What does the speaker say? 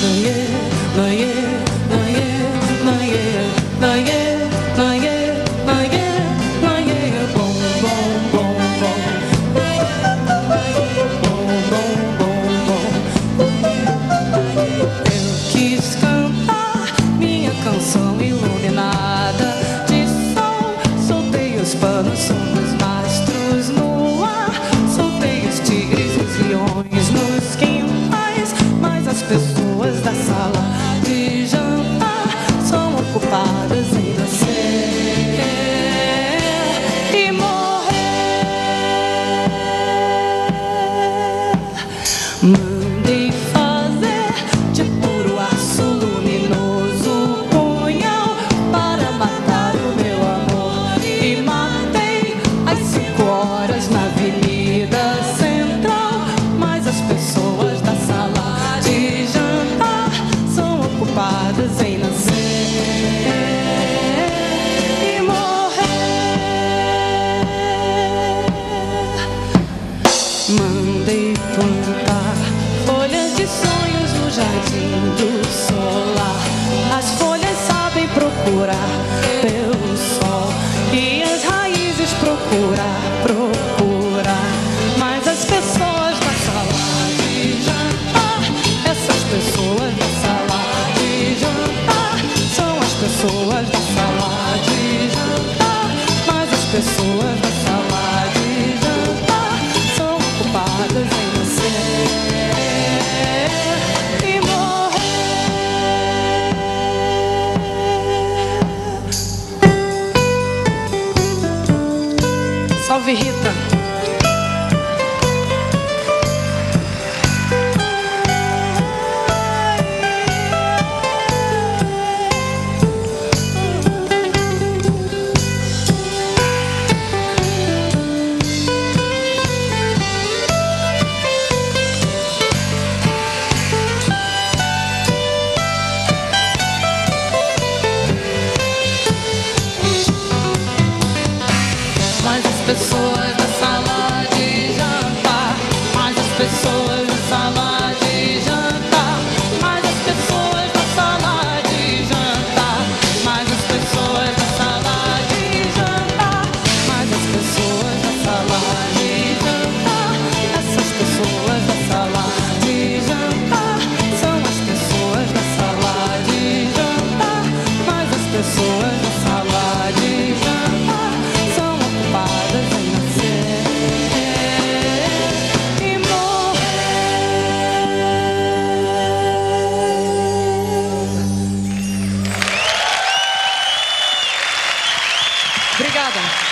Salve, Rita. Pessoas da sala de jantar, mais as pessoas da sala de jantar, mais as pessoas da sala de jantar, mais as pessoas da sala de jantar, mais as pessoas da sala de jantar. Essas pessoas da sala de jantar são as pessoas da sala de jantar, mais as pessoas da sala de jantar são ocupadas em nascer e morrer. Obrigada.